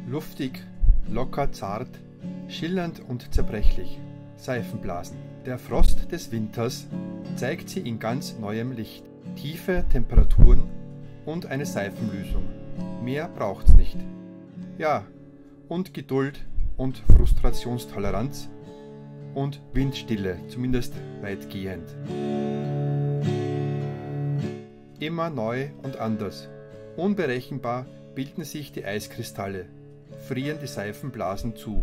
Luftig, locker, zart, schillernd und zerbrechlich. Seifenblasen. Der Frost des Winters zeigt sie in ganz neuem Licht. Tiefe Temperaturen und eine Seifenlösung. Mehr braucht's nicht. Ja, und Geduld und Frustrationstoleranz und Windstille, zumindest weitgehend. Immer neu und anders. Unberechenbar bilden sich die Eiskristalle, frieren die Seifenblasen zu.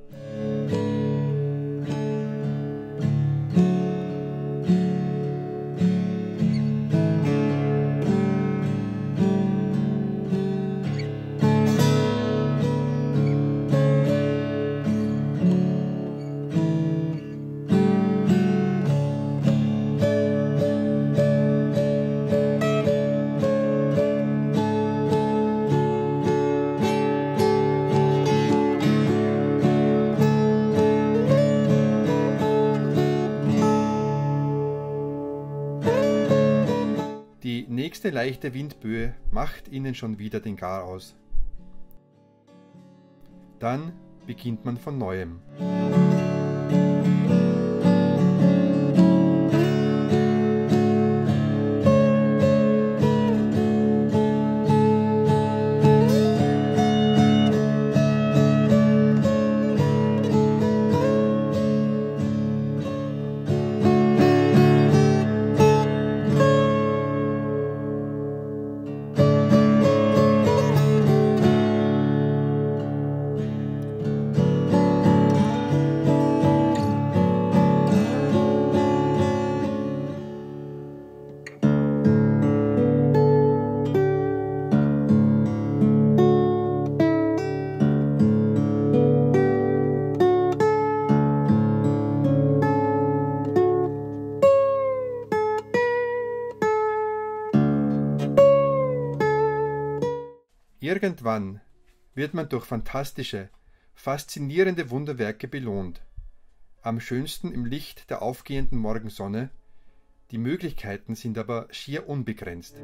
Die nächste leichte Windböe macht ihnen schon wieder den Garaus. Dann beginnt man von neuem. Irgendwann wird man durch fantastische, faszinierende Wunderwerke belohnt. Am schönsten im Licht der aufgehenden Morgensonne. Die Möglichkeiten sind aber schier unbegrenzt.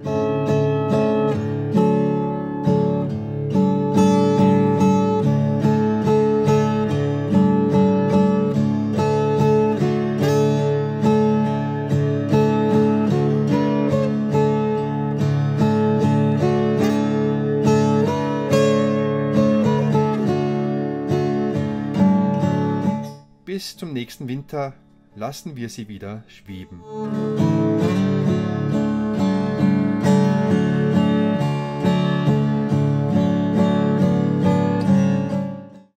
Bis zum nächsten Winter lassen wir sie wieder schweben.